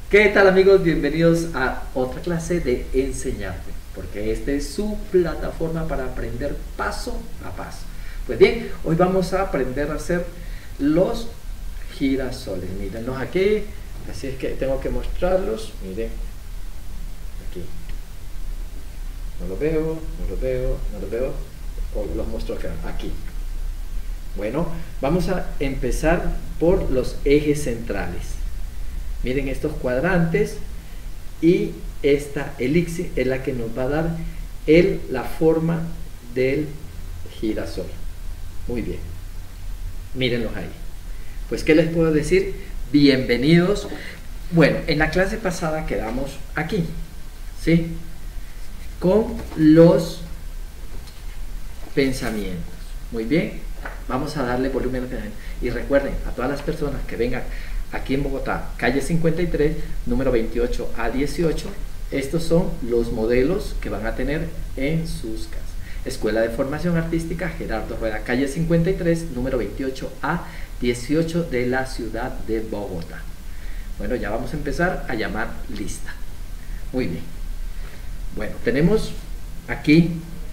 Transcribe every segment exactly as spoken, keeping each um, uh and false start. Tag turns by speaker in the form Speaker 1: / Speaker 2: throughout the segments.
Speaker 1: ¿Qué tal, amigos? Bienvenidos a otra clase de Enseñarte, porque esta es su plataforma para aprender paso a paso. Pues bien, hoy vamos a aprender a hacer los girasoles. Mírenlos aquí, así es que tengo que mostrarlos. Miren, aquí. No lo veo, no lo veo, no lo veo. O los muestro acá, aquí. Bueno, vamos a empezar por los ejes centrales. Miren estos cuadrantes y esta elipse es la que nos va a dar el, la forma del girasol. Muy bien, mírenlos ahí. Pues, ¿qué les puedo decir? Bienvenidos. Bueno, en la clase pasada quedamos aquí, ¿sí? Con los pensamientos. Muy bien, vamos a darle volumen al pensamiento. Y recuerden, a todas las personas que vengan aquí en Bogotá, calle cincuenta y tres, número veintiocho a dieciocho, estos son los modelos que van a tener en sus casas. Escuela de Formación Artística Gerardo Rueda, calle cincuenta y tres, número veintiocho a dieciocho de la ciudad de Bogotá. Bueno, ya vamos a empezar a llamar lista. Muy bien. Bueno, tenemos aquí,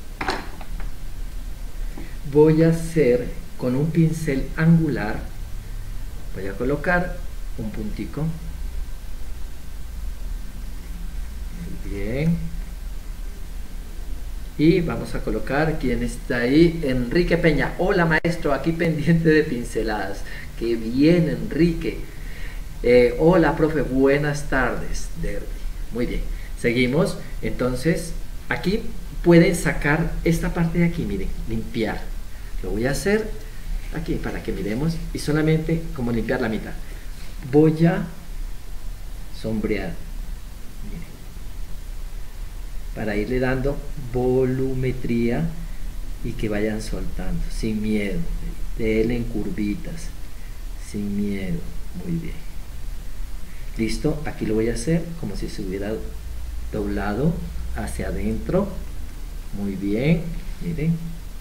Speaker 1: voy a hacer con un pincel angular, voy a colocar un puntico. Muy bien. Y vamos a colocar, ¿quién está ahí? Enrique Peña. Hola, maestro, aquí pendiente de pinceladas. Qué bien, Enrique. Eh, hola, profe, buenas tardes. Derby. Muy bien. Seguimos. Entonces, aquí pueden sacar esta parte de aquí, miren, limpiar. Lo voy a hacer aquí para que miremos y solamente como limpiar la mitad. Voy a sombrear, miren, para irle dando volumetría y que vayan soltando sin miedo. Denle en curvitas sin miedo. Muy bien, listo. Aquí lo voy a hacer como si se hubiera doblado hacia adentro. Muy bien, miren.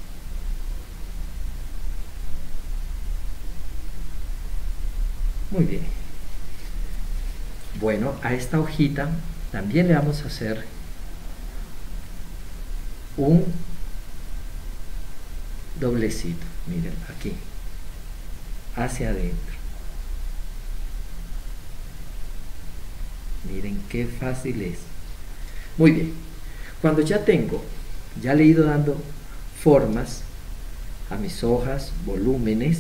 Speaker 1: Muy bien. Bueno, a esta hojita también le vamos a hacer un doblecito. Miren, aquí, hacia adentro. Miren qué fácil es. Muy bien. Cuando ya tengo, ya le he ido dando formas a mis hojas, volúmenes.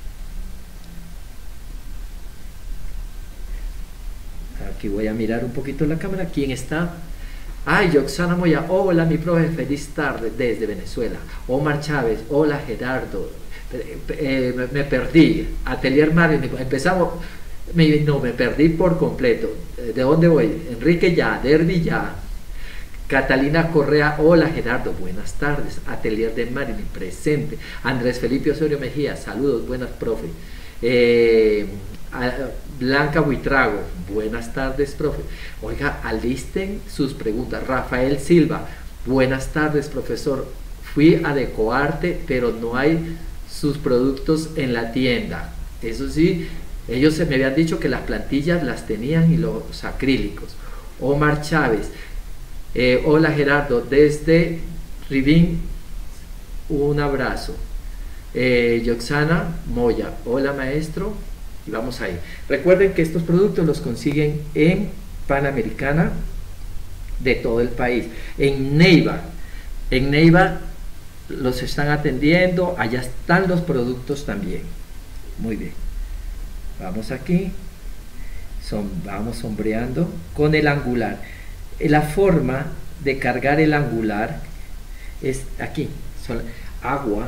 Speaker 1: Aquí voy a mirar un poquito la cámara. ¿Quién está? Ay, Yoxana Moya. Hola, mi profe. Feliz tarde desde Venezuela. Omar Chávez. Hola, Gerardo. Eh, eh, me, me perdí. Atelier Mario. Empezamos. Me, no, me perdí por completo. ¿De dónde voy? Enrique ya. Derby ya. Catalina Correa. Hola, Gerardo. Buenas tardes. Atelier de Marilyn. Presente. Andrés Felipe Osorio Mejía. Saludos. Buenas, profe. Eh... Blanca Buitrago, buenas tardes, profe. Oiga, alisten sus preguntas. Rafael Silva, buenas tardes, profesor. Fui a Decoarte, pero no hay sus productos en la tienda. Eso sí, ellos se me habían dicho que las plantillas las tenían y los acrílicos. Omar Chávez, eh, hola Gerardo, desde Ribín, un abrazo. eh, Yoxana Moya, hola maestro. Y vamos ahí. Recuerden que estos productos los consiguen en Panamericana de todo el país. En Neiva, en Neiva los están atendiendo. Allá están los productos también. Muy bien. Vamos aquí. Son, vamos sombreando con el angular. La forma de cargar el angular es aquí. Son agua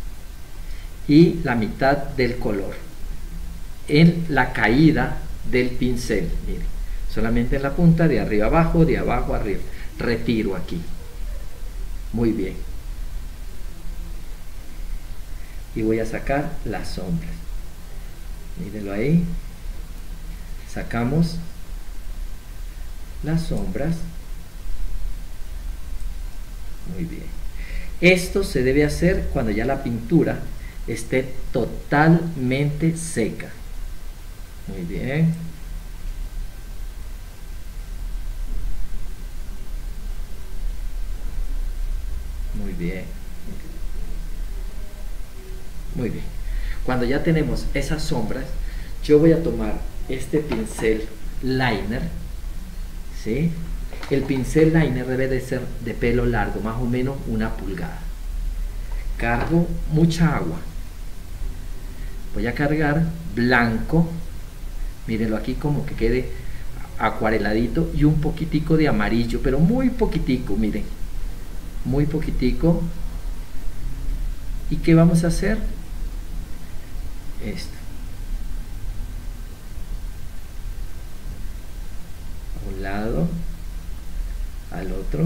Speaker 1: y la mitad del color en la caída del pincel. Miren, solamente en la punta, de arriba abajo, de abajo arriba. Retiro aquí. Muy bien. Y voy a sacar las sombras. Mírenlo ahí. Sacamos las sombras. Muy bien. Esto se debe hacer cuando ya la pintura esté totalmente seca. Muy bien. Muy bien. Muy bien. Cuando ya tenemos esas sombras, yo voy a tomar este pincel liner, ¿sí? El pincel liner debe de ser de pelo largo, más o menos una pulgada. Cargo mucha agua. Voy a cargar blanco, mírenlo aquí como que quede acuareladito, y un poquitico de amarillo, pero muy poquitico, miren, muy poquitico. ¿Y qué vamos a hacer? Esto. A un lado, al otro,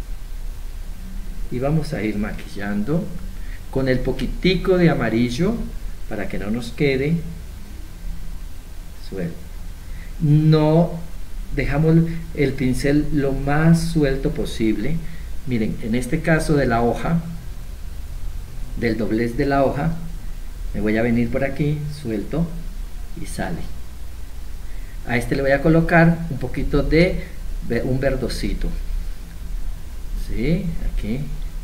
Speaker 1: y vamos a ir maquillando con el poquitico de amarillo para que no nos quede suelto. No dejamos el pincel lo más suelto posible. Miren, en este caso de la hoja, del doblez de la hoja, me voy a venir por aquí, suelto y sale. A este le voy a colocar un poquito de un verdosito, ¿sí? Aquí.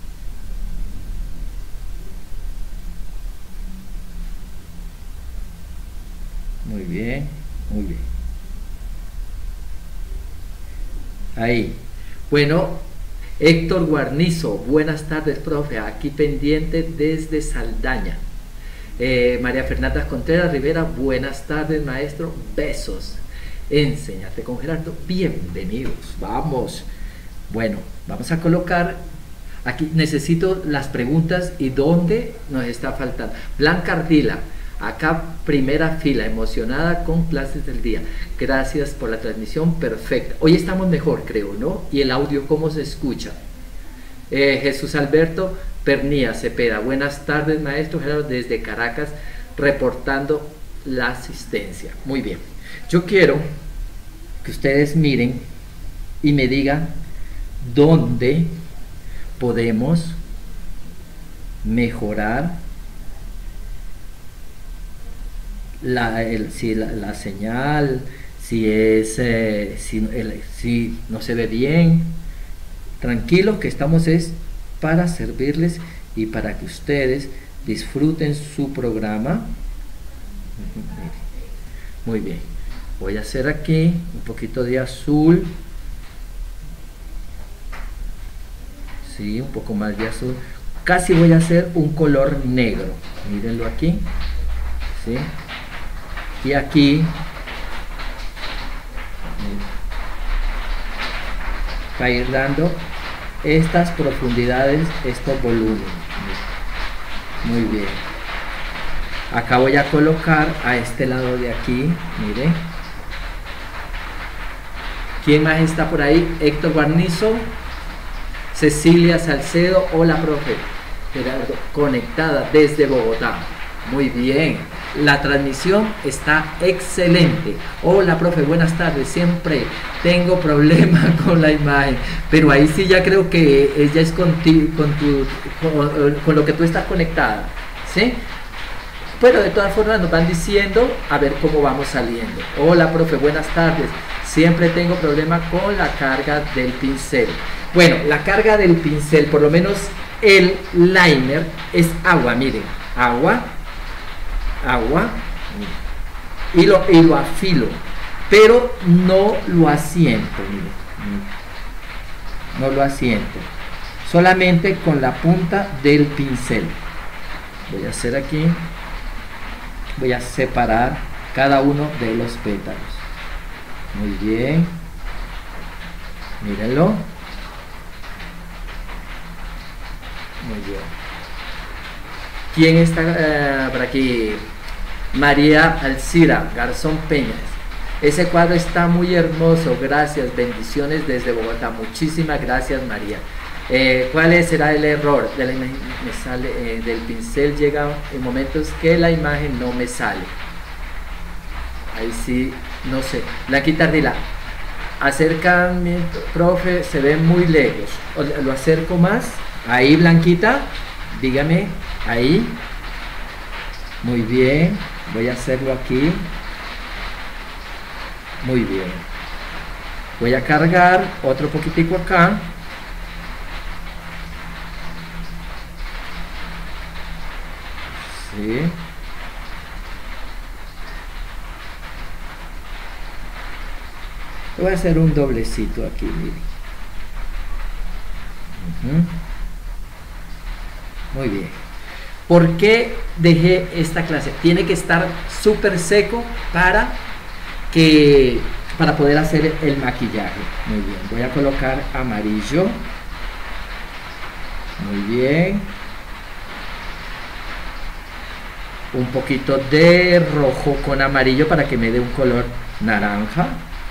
Speaker 1: Muy bien, muy bien. Ahí. Bueno, Héctor Guarnizo, buenas tardes, profe. Aquí pendiente desde Saldaña. Eh, María Fernanda Contreras Rivera, buenas tardes, maestro. Besos. Enséñate con Gerardo. Bienvenidos. Vamos. Bueno, vamos a colocar. Aquí necesito las preguntas y dónde nos está faltando. Blanca Ardila. Acá primera fila, emocionada con clases del día. Gracias por la transmisión, perfecta. Hoy estamos mejor, creo, ¿no? Y el audio, ¿cómo se escucha? Eh, Jesús Alberto Pernía Cepeda. Buenas tardes, maestro Gerardo, desde Caracas, reportando la asistencia. Muy bien. Yo quiero que ustedes miren y me digan dónde podemos mejorar La, el, si la, la señal, si es eh, si, el, si no se ve bien. Tranquilos, que estamos es para servirles y para que ustedes disfruten su programa. Muy bien, voy a hacer aquí un poquito de azul, sí, un poco más de azul, casi voy a hacer un color negro, mírenlo aquí, sí. Y aquí va a ir dando estas profundidades, estos volúmenes. Muy bien. Acá voy a colocar a este lado de aquí, mire. ¿Quién más está por ahí? Héctor Guarnizo, Cecilia Salcedo, hola profe. Gerardo, conectada desde Bogotá. Muy bien, la transmisión está excelente. Hola profe, buenas tardes. Siempre tengo problemas con la imagen, pero ahí sí ya creo que ella es con, ti, con, tu, con, con lo que tú estás conectada, ¿sí? Pero de todas formas nos van diciendo a ver cómo vamos saliendo. Hola profe, buenas tardes. Siempre tengo problema con la carga del pincel. Bueno, la carga del pincel, por lo menos el liner, es agua, miren, agua. agua y lo, y lo afilo, pero no lo asiento, mire, no lo asiento, solamente con la punta del pincel. Voy a hacer aquí, voy a separar cada uno de los pétalos. Muy bien, mírenlo. Muy bien. ¿Quién está uh, por aquí? María Alcira Garzón Peñas. Ese cuadro está muy hermoso, gracias, bendiciones desde Bogotá. Muchísimas gracias, María. Eh, ¿Cuál será el error de la imagen? Me sale eh, del pincel, llega en momentos que la imagen no me sale. Ahí sí, no sé. Blanquita Ardila, acercamiento, profe, se ve muy lejos. Lo acerco más. Ahí, Blanquita, dígame. Ahí, muy bien, voy a hacerlo aquí, muy bien, voy a cargar otro poquitico acá, ¿sí? Voy a hacer un doblecito aquí, miren. Uh-huh. Muy bien. ¿Por qué dejé esta clase? Tiene que estar súper seco para que para poder hacer el maquillaje. Muy bien. Voy a colocar amarillo. Muy bien. Un poquito de rojo con amarillo para que me dé un color naranja.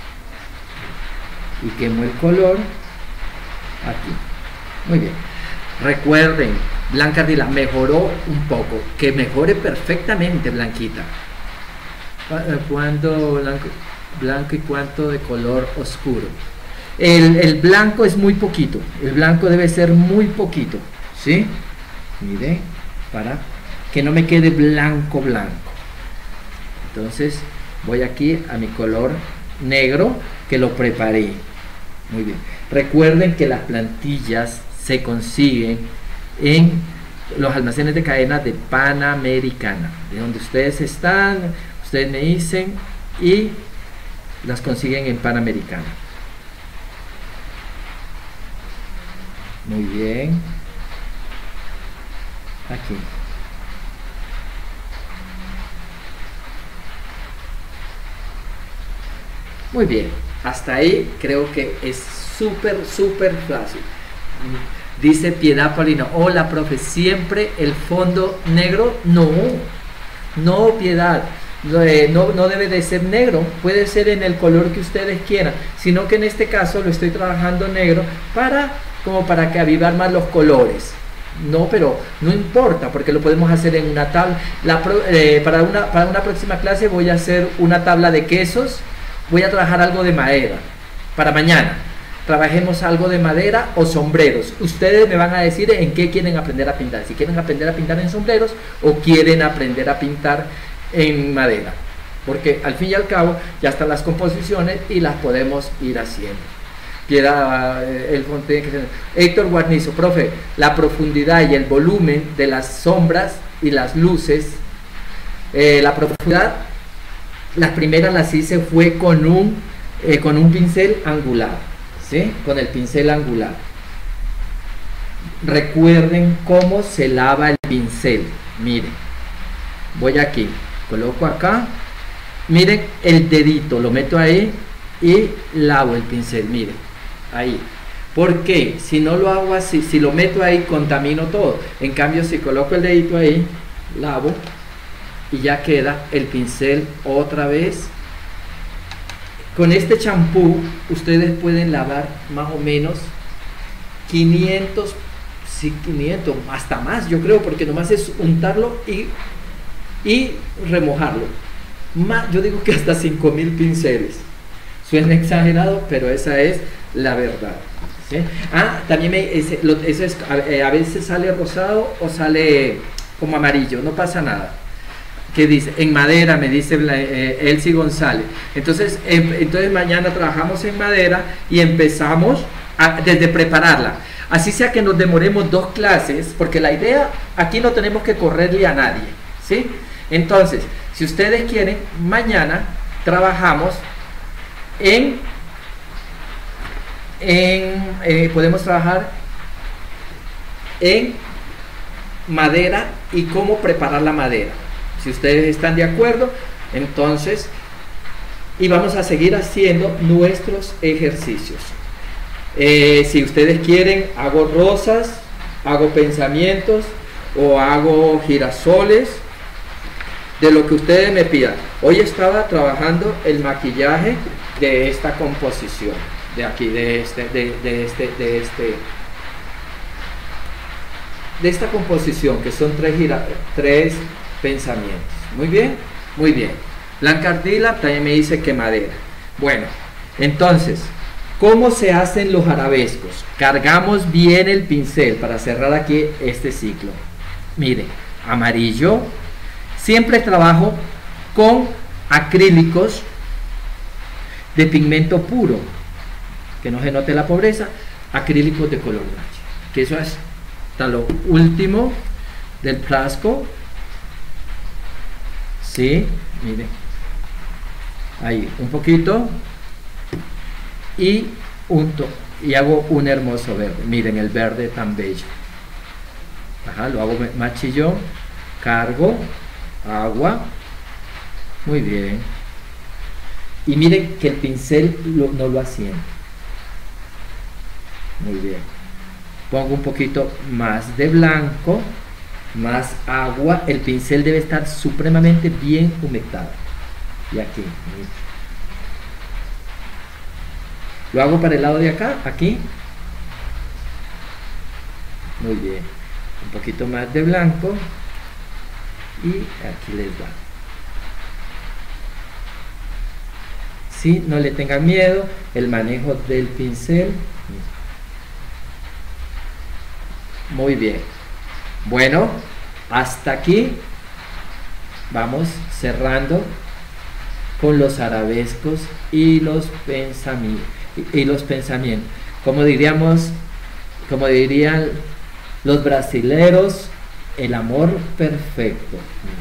Speaker 1: Y quemo el color aquí. Muy bien. Recuerden, Blanca Ardila mejoró un poco. Que mejore perfectamente, Blanquita. ¿Cuándo blanco, blanco y cuánto de color oscuro? El, el blanco es muy poquito. El blanco debe ser muy poquito. ¿Sí? Mire, para que no me quede blanco, blanco. Entonces, voy aquí a mi color negro que lo preparé. Muy bien. Recuerden que las plantillas se consiguen en los almacenes de cadena de Panamericana, de donde ustedes están, ustedes me dicen, y las consiguen en Panamericana. Muy bien. Aquí. Muy bien. Hasta ahí creo que es súper, súper fácil. Dice Piedad Paulino, hola profe, ¿siempre el fondo negro? No, no Piedad, no, no debe de ser negro, puede ser en el color que ustedes quieran, sino que en este caso lo estoy trabajando negro para, como para que avivar más los colores. No, pero no importa, porque lo podemos hacer en una tabla. La, eh, para, una, para una próxima clase voy a hacer una tabla de quesos. Voy a trabajar algo de madera para mañana. Trabajemos algo de madera o sombreros. Ustedes me van a decir en qué quieren aprender a pintar. Si quieren aprender a pintar en sombreros o quieren aprender a pintar en madera. Porque al fin y al cabo ya están las composiciones y las podemos ir haciendo. Piedad, el Fonte, Héctor Guarnizo, profe, la profundidad y el volumen de las sombras y las luces. Eh, la profundidad, las primeras las hice fue con un, eh, con un pincel angular, ¿sí? Con el pincel angular. Recuerden cómo se lava el pincel. Miren, voy aquí, coloco acá, miren el dedito, lo meto ahí y lavo el pincel, miren, ahí. ¿Por qué? Si no lo hago así, si lo meto ahí, contamino todo. En cambio, si coloco el dedito ahí, lavo y ya queda el pincel otra vez. Con este champú ustedes pueden lavar más o menos quinientos, sí, quinientos, hasta más yo creo, porque nomás es untarlo y, y remojarlo. Más, yo digo que hasta cinco mil pinceles. Suena exagerado, pero esa es la verdad, ¿sí? Ah, también me, ese, lo, eso es, a, a veces sale rosado o sale como amarillo, no pasa nada. ¿Qué dice? En madera, me dice eh, Elsie González. Entonces, eh, entonces mañana trabajamos en madera y empezamos a, desde prepararla. Así sea que nos demoremos dos clases, porque la idea, aquí no tenemos que correrle a nadie, ¿sí? Entonces, si ustedes quieren, mañana trabajamos en, en eh, podemos trabajar en madera y cómo preparar la madera. Si ustedes están de acuerdo, entonces, y vamos a seguir haciendo nuestros ejercicios. Eh, si ustedes quieren, hago rosas, hago pensamientos o hago girasoles, de lo que ustedes me pidan. Hoy estaba trabajando el maquillaje de esta composición, de aquí, de este, de, de este, de este, de esta composición, que son tres, gira, tres pensamientos. Muy bien, muy bien. Blanca Ardila también me dice que madera. Bueno, entonces, ¿cómo se hacen los arabescos? Cargamos bien el pincel para cerrar aquí este ciclo. Miren, amarillo. Siempre trabajo con acrílicos de pigmento puro, que no se note la pobreza, acrílicos de color blanco, que eso es hasta lo último del frasco. ¿sí? Miren, ahí, un poquito, y, un to y hago un hermoso verde. Miren el verde tan bello. Ajá, lo hago más chillón, cargo, agua, muy bien. Y miren que el pincel lo, no lo asiente. Muy bien. Pongo un poquito más de blanco, más agua. El pincel debe estar supremamente bien humectado. Y aquí, miren. Lo hago para el lado de acá, aquí. Muy bien. Un poquito más de blanco. Y aquí les va. ¿Sí? No le tengan miedo. El manejo del pincel. Muy bien. Bueno, hasta aquí vamos cerrando con los arabescos y los pensamientos. Y los pensamientos, como diríamos, como dirían los brasileros, el amor perfecto.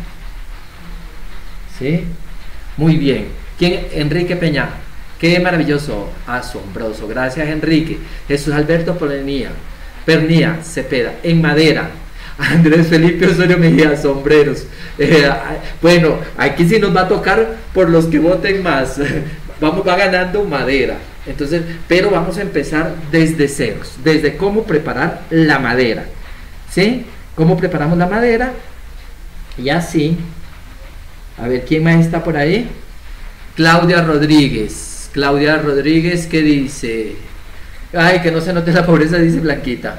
Speaker 1: ¿Sí? Muy bien. ¿Quién? Enrique Peña. Qué maravilloso, asombroso. Gracias, Enrique. Jesús Alberto Pernía, Pernía Cepeda, en madera. Andrés Felipe Osorio Mejía, sombreros. Eh, bueno, aquí sí nos va a tocar por los que voten más. Vamos, va ganando madera. Entonces, pero vamos a empezar desde ceros, desde cómo preparar la madera, ¿sí? Cómo preparamos la madera, y así, a ver, ¿quién más está por ahí? Claudia Rodríguez, Claudia Rodríguez, ¿qué dice? Ay, que no se note la pobreza, dice Blanquita.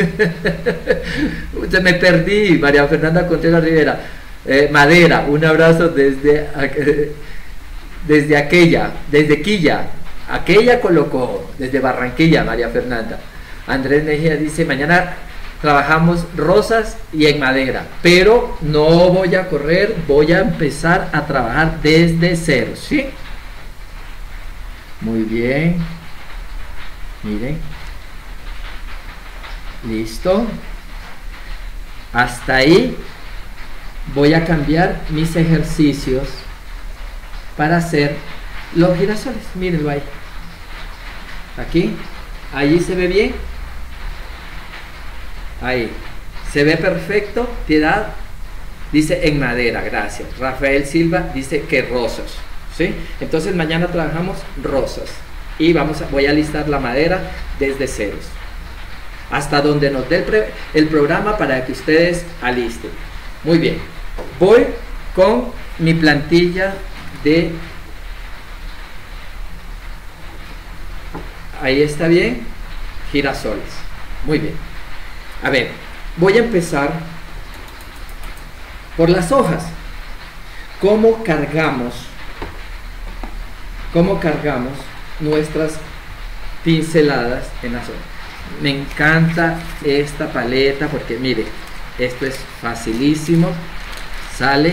Speaker 1: Se me perdí, María Fernanda Contreras Rivera. Eh, madera, un abrazo desde, desde aquella, desde Quilla. Aquella colocó desde Barranquilla, María Fernanda. Andrés Mejía dice, mañana trabajamos rosas y en madera, pero no voy a correr, voy a empezar a trabajar desde cero, ¿sí? Muy bien. Miren. Listo. Hasta ahí voy a cambiar mis ejercicios para hacer los girasoles. Mírenlo ahí. Aquí, allí se ve bien. Ahí, se ve perfecto. Piedad dice en madera, gracias. Rafael Silva dice que rosas, ¿sí? Entonces mañana trabajamos rosas y vamos a, voy a listar la madera desde ceros hasta donde nos dé el, pre, el programa para que ustedes alisten. Muy bien, voy con mi plantilla de... Ahí está bien, girasoles. Muy bien. A ver, voy a empezar por las hojas. ¿Cómo cargamos? ¿Cómo cargamos nuestras pinceladas en las hojas? Me encanta esta paleta porque mire, esto es facilísimo. Sale,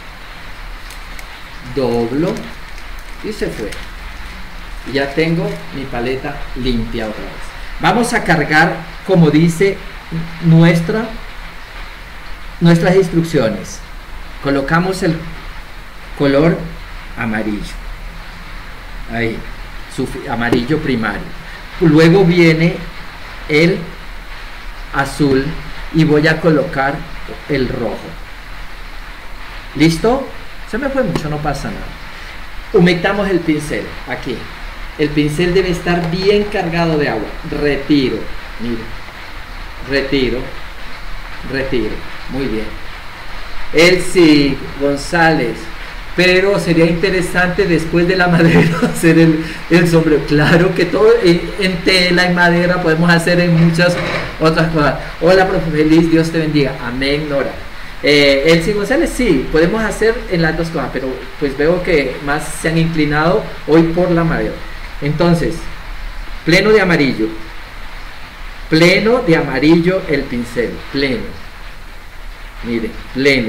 Speaker 1: doblo y se fue. Ya tengo mi paleta limpia otra vez. Vamos a cargar como dice nuestra, nuestras instrucciones. Colocamos el color amarillo. Ahí, su amarillo primario. Luego viene el azul y voy a colocar el rojo. ¿Listo? Se me fue mucho, no pasa nada. Humectamos el pincel aquí. El pincel debe estar bien cargado de agua. Retiro, mire, retiro, retiro. Muy bien. Elsie González, pero sería interesante después de la madera hacer el, el sombrero. Claro que todo en, en tela, en madera, podemos hacer en muchas otras cosas. Hola, profe Feliz, Dios te bendiga. Amén, Nora. Eh, Elsie González, sí, podemos hacer en las dos cosas, pero pues veo que más se han inclinado hoy por la madera. Entonces, pleno de amarillo, pleno de amarillo el pincel, pleno, mire, pleno,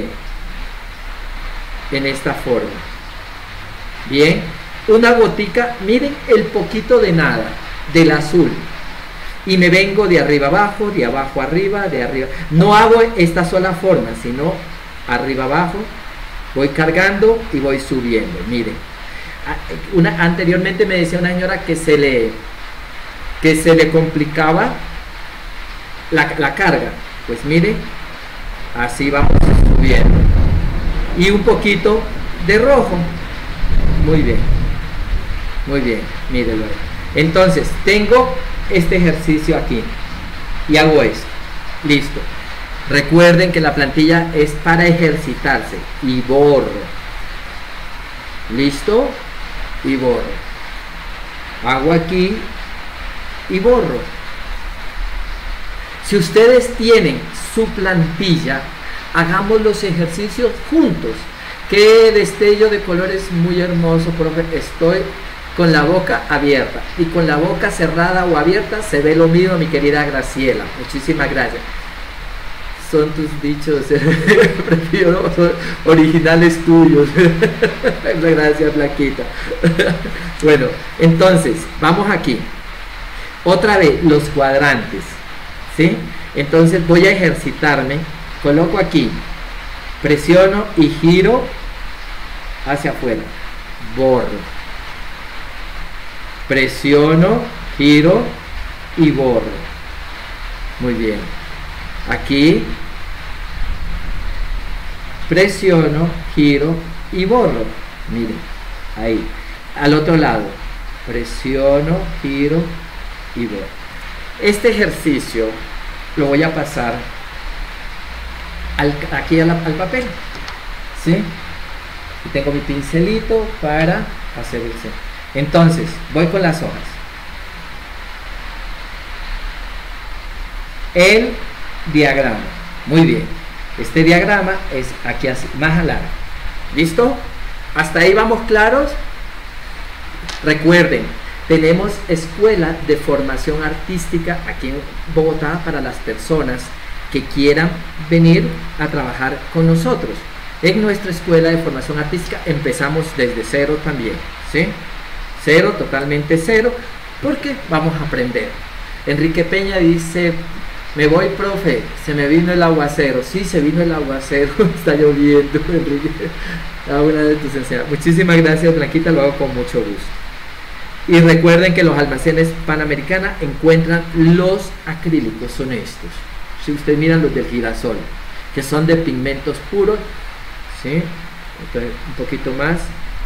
Speaker 1: en esta forma. Bien, una gotica, miren el poquito de nada, del azul, y me vengo de arriba abajo, de abajo arriba, de arriba, no hago esta sola forma, sino arriba abajo, Voy cargando y voy subiendo. Miren, una, anteriormente me decía una señora que se le, que se le complicaba la, la carga. Pues miren, así vamos subiendo. Y un poquito de rojo. Muy bien. Muy bien, mírenlo. Entonces, tengo este ejercicio aquí. Y hago esto. Listo. Recuerden que la plantilla es para ejercitarse. Y borro. Listo. Y borro. Hago aquí y borro. Si ustedes tienen su plantilla, hagamos los ejercicios juntos. Qué destello de colores muy hermoso, profe. Estoy con la boca abierta. Y con la boca cerrada o abierta se ve lo mismo, mi querida Graciela. Muchísimas gracias. Son tus dichos, prefiero originales tuyos. Gracias, Blanquita. Bueno, entonces, vamos aquí. Otra vez, los cuadrantes. ¿Sí? Entonces voy a ejercitarme. Coloco aquí. Presiono y giro hacia afuera. Borro. Presiono, giro y borro. Muy bien. Aquí presiono, giro y borro. Miren, ahí. Al otro lado, presiono, giro y borro. Este ejercicio lo voy a pasar al, aquí al, al papel. ¿Sí? Y tengo mi pincelito para hacer el centro. Entonces, voy con las hojas. El diagrama. Muy bien. Este diagrama es aquí así, más largo. ¿Listo? ¿Hasta ahí vamos claros? Recuerden, tenemos escuela de formación artística aquí en Bogotá para las personas que quieran venir a trabajar con nosotros. En nuestra escuela de formación artística empezamos desde cero también. ¿Sí? Cero, totalmente cero, porque vamos a aprender. Enrique Peña dice: me voy, profe, se me vino el aguacero. Sí, se vino el aguacero, está lloviendo, Enrique. A una de tus enseñanzas. Muchísimas gracias, Blanquita, lo hago con mucho gusto. Y recuerden que los almacenes Panamericana encuentran los acrílicos, son estos. Si ustedes miran los del girasol, que son de pigmentos puros, ¿sí? Entonces, un poquito más.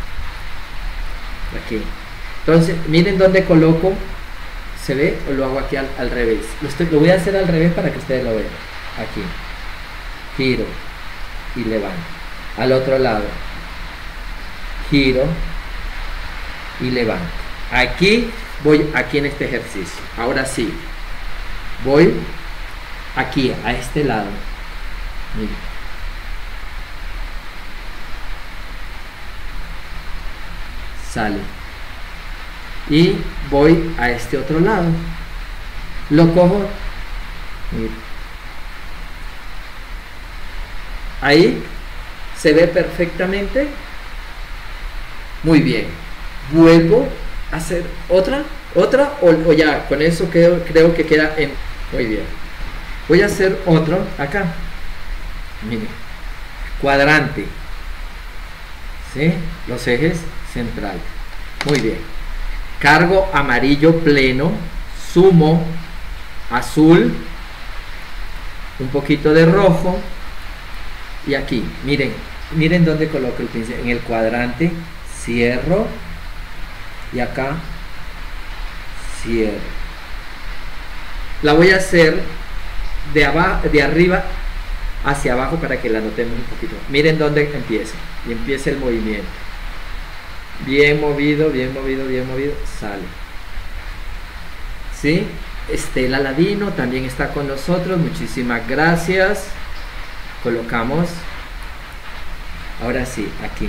Speaker 1: Aquí. Entonces, miren dónde coloco. ¿Se ve? O lo hago aquí al, al revés. Lo, estoy, lo voy a hacer al revés para que ustedes lo vean. Aquí. Giro. Y levanto. Al otro lado. Giro. Y levanto. Aquí voy, aquí en este ejercicio. Ahora sí. Voy aquí, a este lado. Miren. Sale. Y voy a este otro lado. Lo cojo. Mira. Ahí se ve perfectamente. Muy bien. Vuelvo a hacer otra, otra o, o ya con eso creo, creo que queda en. Muy bien. Voy a hacer otro acá. Mire. Cuadrante. ¿Sí? Los ejes centrales. Muy bien. Cargo amarillo pleno, sumo azul, un poquito de rojo y aquí, miren, miren dónde coloco el pincel, en el cuadrante, cierro y acá cierro. La voy a hacer de, abajo, de arriba hacia abajo para que la notemos un poquito. Miren dónde empieza y empieza el movimiento. Bien movido, bien movido, bien movido, sale. ¿Sí? Estela Ladino también está con nosotros, muchísimas gracias. Colocamos. Ahora sí, aquí.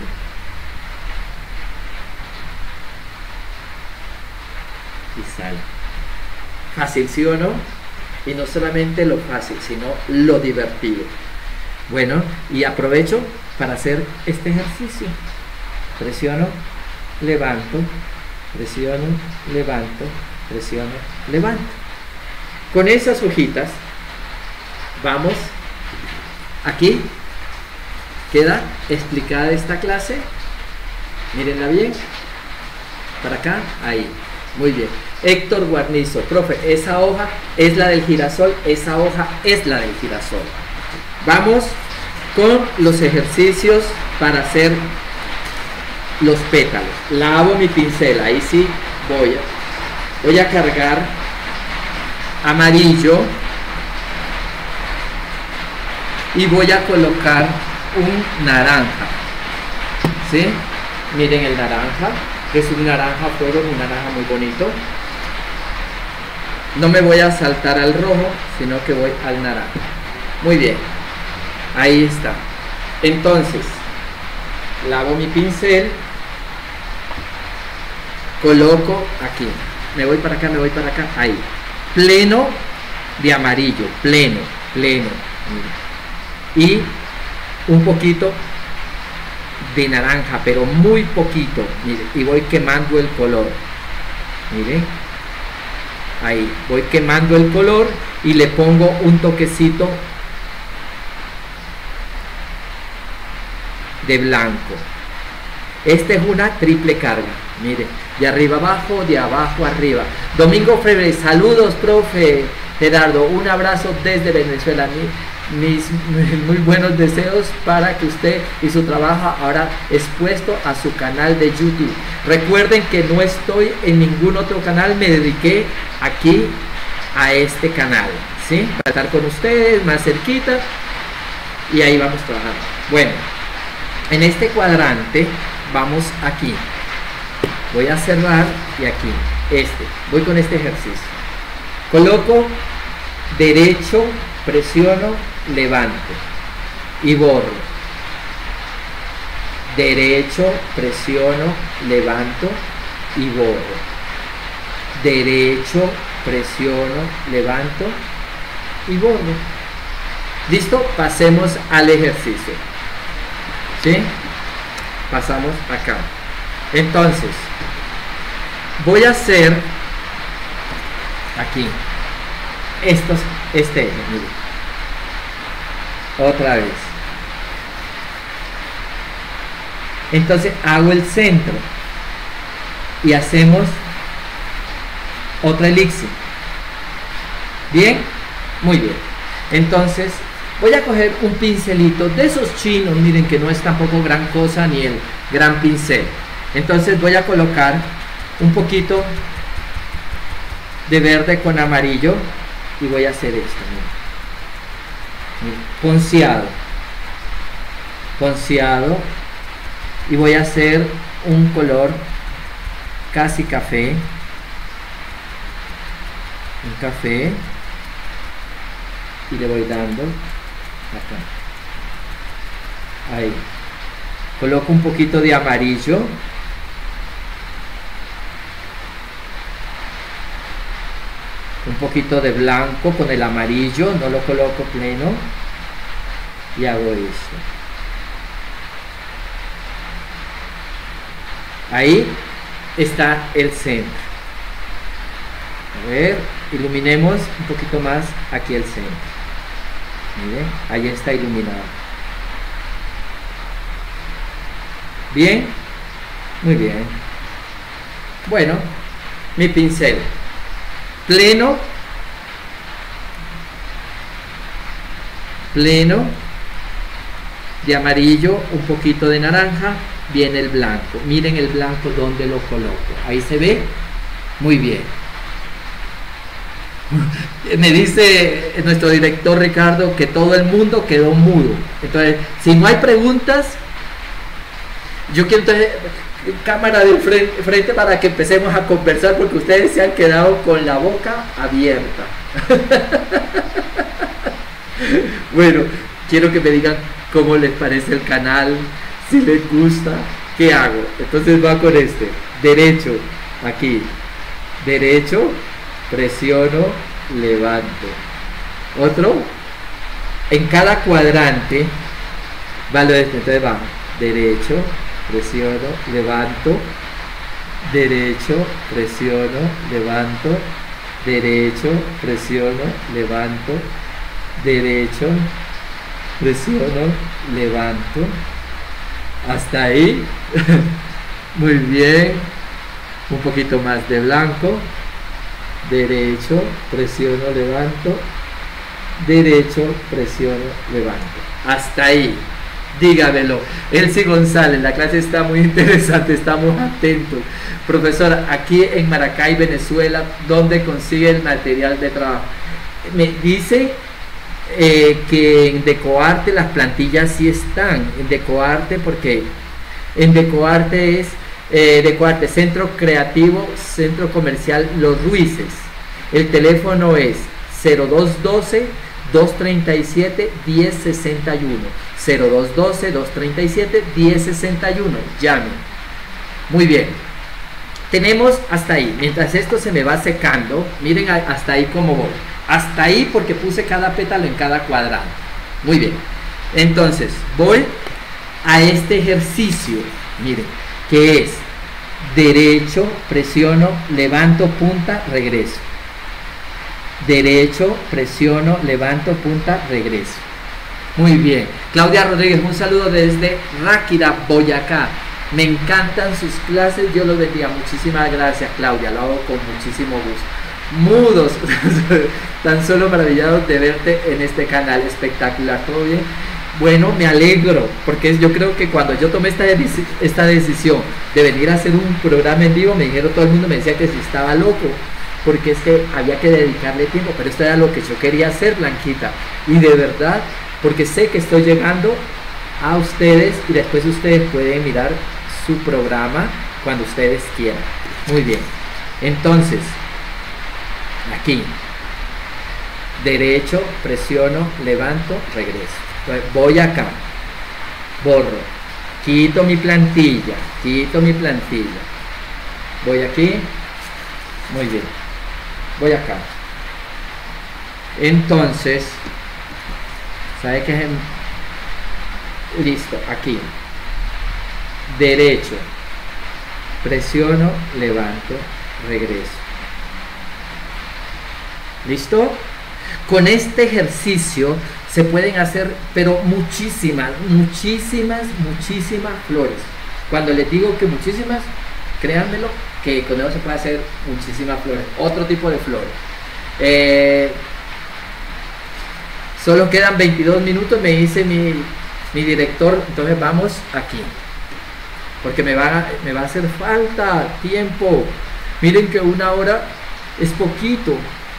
Speaker 1: Y sale. Fácil, ¿sí o no? Y no solamente lo fácil, sino lo divertido. Bueno, y aprovecho para hacer este ejercicio. Presiono. Levanto, presiono, levanto, presiono, levanto. Con esas hojitas vamos aquí ¿Queda explicada esta clase? Mírenla bien. Para acá, ahí. Muy bien. Héctor Guarnizo, profe, esa hoja es la del girasol, esa hoja es la del girasol. Vamos con los ejercicios para hacer los pétalos. Lavo mi pincel, ahí sí voy a, voy a cargar amarillo y voy a colocar un naranja, ¿sí? Miren el naranja, que es un naranja fuego, un naranja muy bonito. No me voy a saltar al rojo, sino que voy al naranja. Muy bien, ahí está. Entonces, lavo mi pincel, coloco aquí, me voy para acá, me voy para acá, ahí. Pleno de amarillo, pleno, pleno. Y un poquito de naranja, pero muy poquito, mire, y voy quemando el color, mire, ahí, voy quemando el color y le pongo un toquecito de blanco. Esta es una triple carga, mire, de arriba abajo, de abajo arriba. Domingo Freire, saludos, profe Gerardo, un abrazo desde Venezuela. Mis, mis muy buenos deseos para que usted y su trabajo ahora expuesto a su canal de YouTube. Recuerden que no estoy en ningún otro canal, me dediqué aquí a este canal, ¿sí? Para estar con ustedes más cerquita y ahí vamos trabajando. Bueno, en este cuadrante vamos aquí, voy a cerrar y aquí, este, voy con este ejercicio. Coloco derecho, presiono, levanto y borro. Derecho, presiono, levanto y borro. Derecho, presiono, levanto y borro. ¿Listo? Pasemos al ejercicio. ¿Sí? Pasamos acá. Entonces, voy a hacer aquí estos, este eje, mire. Otra vez. Entonces hago el centro y hacemos otra elipse. ¿Bien? Muy bien. Entonces voy a coger un pincelito de esos chinos, miren que no es tampoco gran cosa ni el gran pincel. Entonces voy a colocar un poquito de verde con amarillo y voy a hacer esto, miren. Ponceado, ponceado, y voy a hacer un color casi café, un café, y le voy dando acá, ahí, coloco un poquito de amarillo, un poquito de blanco con el amarillo, no lo coloco pleno, y hago esto. Ahí está el centro. A ver, iluminemos un poquito más aquí el centro. Miren, ahí está iluminado. Bien, muy bien. Bueno, mi pincel pleno, pleno de amarillo, un poquito de naranja, viene el blanco. Miren el blanco donde lo coloco. Ahí se ve muy bien. Me dice nuestro director Ricardo que todo el mundo quedó mudo. Entonces, si no hay preguntas, yo quiero entonces cámara de frente, frente para que empecemos a conversar, porque ustedes se han quedado con la boca abierta. Bueno, quiero que me digan cómo les parece el canal, si les gusta, qué hago. Entonces va con este, derecho, aquí, derecho, presiono, levanto. Otro, en cada cuadrante va lo de este, entonces va, derecho, presiono, levanto, derecho, presiono, levanto, derecho, presiono, levanto, derecho, presiono, levanto, hasta ahí. Muy bien, un poquito más de blanco, derecho, presiono, levanto, derecho, presiono, levanto, hasta ahí. Dígamelo. Elsie González, la clase está muy interesante, estamos atentos. Profesora, aquí en Maracay, Venezuela, ¿dónde consigue el material de trabajo? Me dice eh, que en Decoarte las plantillas sí están, en Decoarte, porque en Decoarte es eh, Decoarte, Centro Creativo, Centro Comercial Los Ruices. El teléfono es cero dos doce, dos treinta y siete, diez sesenta y uno. cero dos doce, dos treinta y siete, diez sesenta y uno. Llame. Muy bien. Tenemos hasta ahí. Mientras esto se me va secando, miren hasta ahí cómo voy. Hasta ahí porque puse cada pétalo en cada cuadrante. Muy bien. Entonces, voy a este ejercicio. Miren, que es derecho, presiono, levanto, punta, regreso. Derecho, presiono, levanto, punta, regreso. Muy bien. Claudia Rodríguez, un saludo desde Ráquira, Boyacá. Me encantan sus clases, Dios los bendiga. Muchísimas gracias, Claudia, lo hago con muchísimo gusto. Mudos, tan solo maravillados de verte en este canal, espectacular, ¿todo bien? Bueno, me alegro, porque yo creo que cuando yo tomé esta, esta decisión de venir a hacer un programa en vivo, me dijeron, todo el mundo me decía que si estaba loco, porque es que había que dedicarle tiempo, pero esto era lo que yo quería hacer, Blanquita, y de verdad, porque sé que estoy llegando a ustedes y después ustedes pueden mirar su programa cuando ustedes quieran. Muy bien, entonces aquí derecho, presiono, levanto, regreso. Entonces, voy acá, borro, quito mi plantilla, quito mi plantilla, voy aquí, muy bien, voy acá. Entonces, ¿sabe qué es? Listo, aquí derecho, presiono, levanto, regreso. ¿Listo? Con este ejercicio se pueden hacer, pero muchísimas, muchísimas, muchísimas flores. Cuando les digo que muchísimas, créanmelo, que con eso se puede hacer muchísimas flores. Otro tipo de flores. Eh, solo quedan veintidós minutos, me dice mi, mi director, entonces vamos aquí. Porque me va, me va a hacer falta tiempo. Miren que una hora es poquito.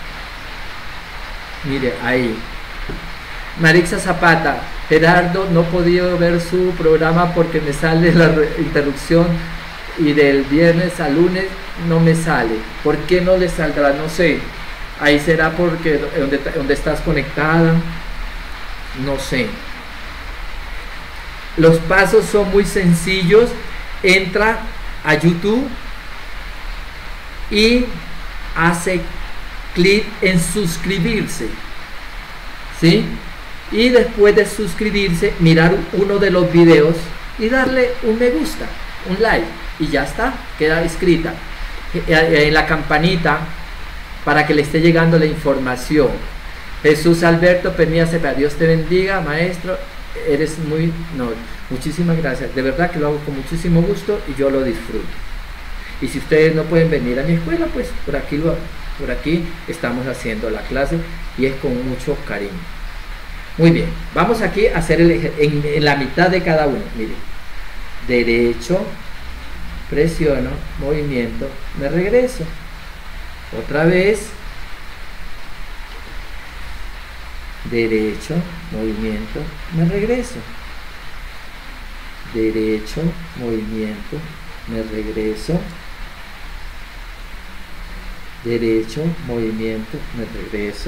Speaker 1: Mire, ahí. Marixa Zapata, Gerardo, no he podido ver su programa porque me sale la interrupción y del viernes al lunes no me sale. ¿Por qué no le saldrá? No sé. Ahí será porque donde, donde estás conectada. No sé. Los pasos son muy sencillos. Entra a YouTube y hace clic en suscribirse, ¿sí? Y después de suscribirse, mirar uno de los videos y darle un me gusta, un like, y ya está, queda escrita en la campanita para que le esté llegando la información. Jesús Alberto Penía Cepeda, Dios te bendiga, maestro, eres muy, no, muchísimas gracias, de verdad que lo hago con muchísimo gusto y yo lo disfruto. Y si ustedes no pueden venir a mi escuela, pues por aquí lo Por aquí estamos haciendo la clase y es con mucho cariño. Muy bien, vamos aquí a hacer el en, en la mitad de cada uno. Miren, derecho, presiono, movimiento, me regreso. Otra vez, derecho, movimiento, me regreso. Derecho, movimiento, me regreso. Derecho, movimiento, me regreso.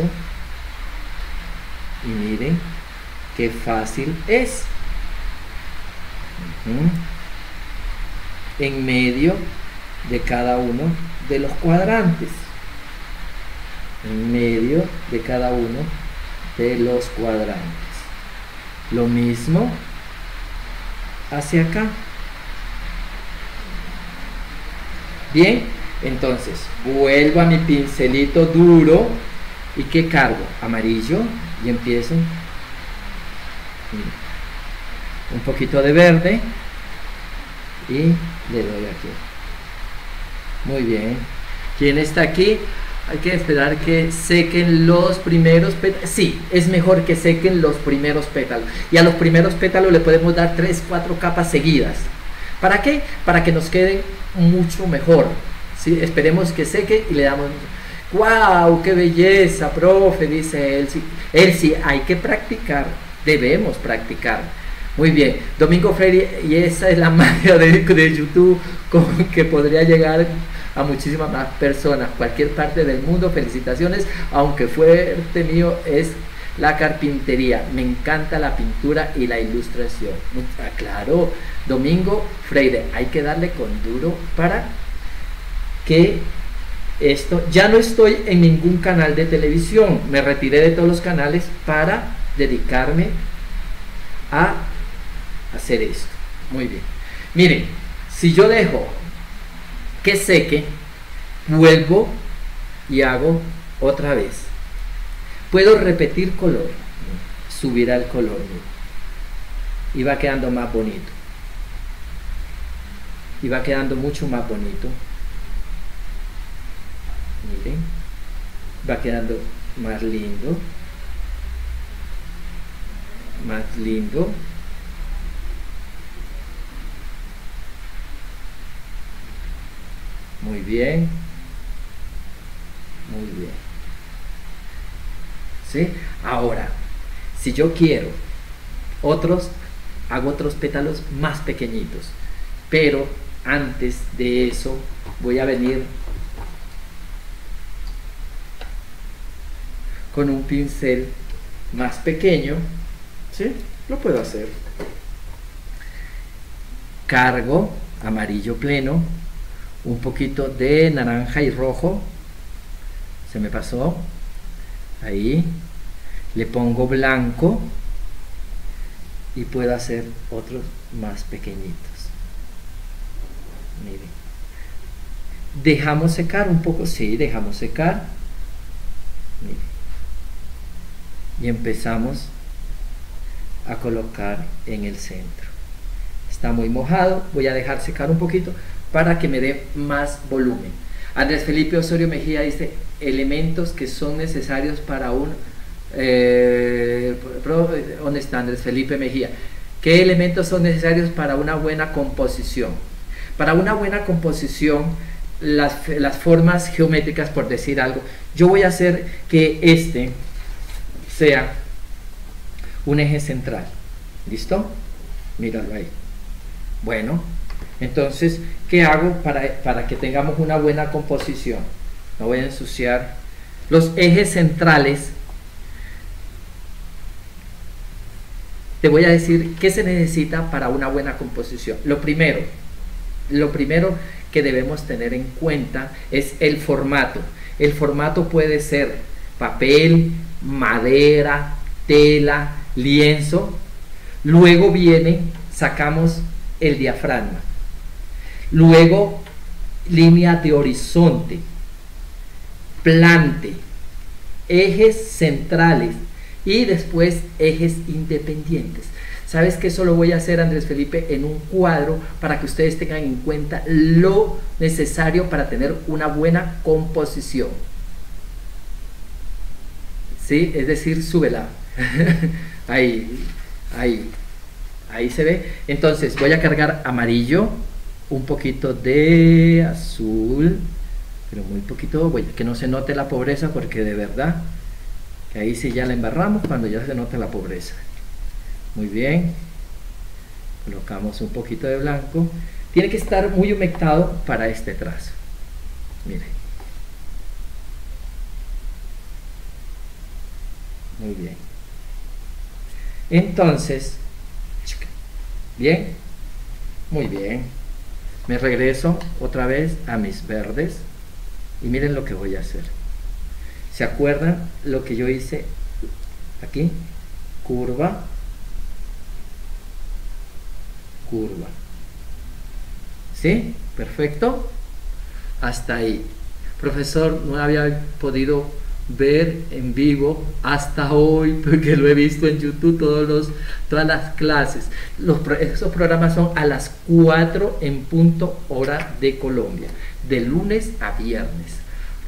Speaker 1: Y miren qué fácil es. Uh-huh. En medio de cada uno de los cuadrantes. En medio de cada uno de los cuadrantes. Lo mismo hacia acá. Bien. Entonces, vuelvo a mi pincelito duro y ¿qué cargo? Amarillo y empiezo Mire, un poquito de verde y le doy aquí. Muy bien. ¿Quién está aquí? Hay que esperar que sequen los primeros pétalos. Sí, es mejor que sequen los primeros pétalos. Y a los primeros pétalos le podemos dar tres, cuatro capas seguidas. ¿Para qué? Para que nos queden mucho mejor. ¿Sí? Esperemos que seque y le damos... ¡Wow! ¡Qué belleza, profe! Dice Elsie. Elsie, hay que practicar. Debemos practicar. Muy bien. Domingo Freire, y esa es la magia de, de YouTube, con que podría llegar a muchísimas más personas, cualquier parte del mundo. Felicitaciones, aunque fuerte mío es la carpintería, me encanta la pintura y la ilustración. Ah, claro, Domingo Freire, hay que darle con duro para que esto, ya no estoy en ningún canal de televisión, me retiré de todos los canales para dedicarme a hacer esto. Muy bien, miren, si yo dejo que seque, vuelvo y hago otra vez. Puedo repetir color, subirá el color, y va quedando más bonito, y va quedando mucho más bonito. Miren, va quedando más lindo, más lindo. Muy bien, muy bien. ¿Sí? Ahora, si yo quiero otros, hago otros pétalos más pequeñitos, pero antes de eso voy a venir con un pincel más pequeño. ¿Sí? Lo puedo hacer. Cargo amarillo pleno, un poquito de naranja y rojo, se me pasó, ahí, le pongo blanco y puedo hacer otros más pequeñitos. Miren, dejamos secar un poco, sí, dejamos secar. Miren, y empezamos a colocar en el centro. Está muy mojado, voy a dejar secar un poquito para que me dé más volumen. Andrés Felipe Osorio Mejía dice elementos que son necesarios para un eh, ¿dónde está Andrés Felipe Mejía? ¿Qué elementos son necesarios para una buena composición? Para una buena composición, las, las formas geométricas, por decir algo, yo voy a hacer que este sea un eje central. ¿Listo? Míralo ahí. Bueno, entonces, ¿qué hago para, para que tengamos una buena composición? No voy a ensuciar. Los ejes centrales, te voy a decir qué se necesita para una buena composición. Lo primero, lo primero que debemos tener en cuenta es el formato. El formato puede ser papel, madera, tela, lienzo. Luego viene, sacamos el diafragma. Luego, línea de horizonte, plante, ejes centrales y después ejes independientes. ¿Sabes que eso lo voy a hacer, Andrés Felipe, en un cuadro para que ustedes tengan en cuenta lo necesario para tener una buena composición? ¿Sí? Es decir, súbela. Ahí, ahí, ahí se ve. Entonces voy a cargar amarillo, un poquito de azul, pero muy poquito, voy, que no se note la pobreza, porque de verdad que ahí sí ya la embarramos cuando ya se nota la pobreza. Muy bien, colocamos un poquito de blanco. Tiene que estar muy humectado para este trazo. Mire, muy bien. Entonces, bien, muy bien. Me regreso otra vez a mis verdes y miren lo que voy a hacer. ¿Se acuerdan lo que yo hice aquí? Curva, curva. ¿Sí? Perfecto. Hasta ahí. Profesor, no había podido ver en vivo hasta hoy, porque lo he visto en YouTube todos los, todas las clases. Los, esos programas son a las cuatro en punto hora de Colombia, de lunes a viernes.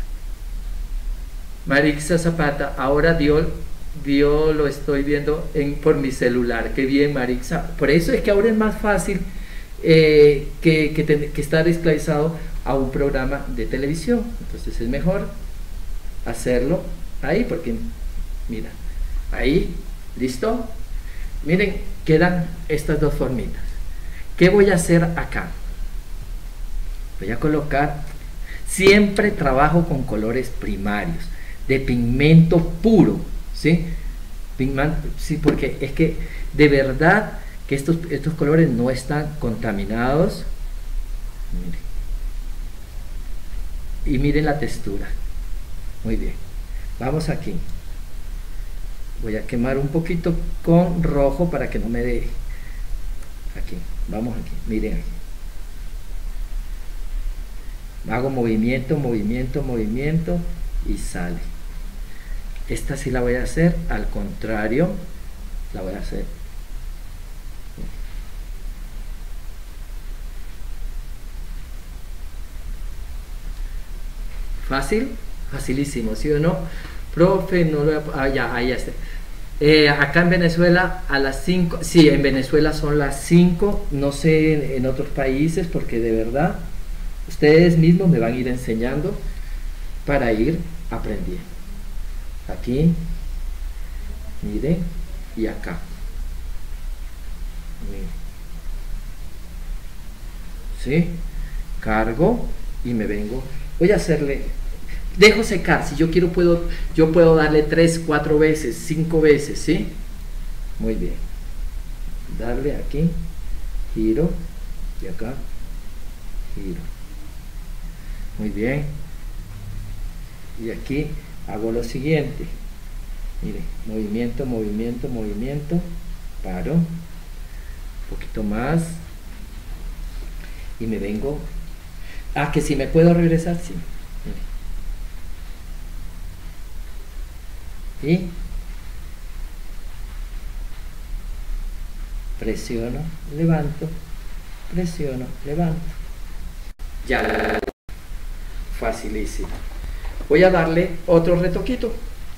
Speaker 1: Marixa Zapata, ahora dio, dio lo estoy viendo en, por mi celular. Qué bien, Marixa. Por eso es que ahora es más fácil eh, que, que, ten, que estar esclavizado a un programa de televisión. Entonces es mejor hacerlo ahí, porque mira, ahí, listo. Miren, quedan estas dos formitas. ¿Qué voy a hacer acá? Voy a colocar, siempre trabajo con colores primarios, de pigmento puro, ¿sí? Pigmento, sí, porque es que de verdad que estos, estos colores no están contaminados. Miren. Y miren la textura. Muy bien, vamos aquí. Voy a quemar un poquito con rojo para que no me dé. Aquí, vamos aquí, miren aquí. Hago movimiento, movimiento, movimiento y sale. Esta sí la voy a hacer al contrario, la voy a hacer. Fácil, facilísimo, ¿sí o no? Profe, no lo... Ah, ya, ahí ya está. Eh, acá en Venezuela a las cinco, sí, en Venezuela son las cinco, no sé en, en otros países, porque de verdad ustedes mismos me van a ir enseñando para ir aprendiendo. Aquí, miren, y acá. Miren. ¿Sí? Cargo y me vengo. Voy a hacerle, dejo secar. Si yo quiero, puedo, yo puedo darle tres, cuatro veces, cinco veces, ¿sí? Muy bien. Darle aquí, giro, y acá, giro. Muy bien. Y aquí hago lo siguiente. Mire, movimiento, movimiento, movimiento. Paro. Un poquito más. Y me vengo. Ah, que si me puedo regresar, sí. Mire. Y presiono, levanto, presiono, levanto. Ya. Facilísimo. Voy a darle otro retoquito.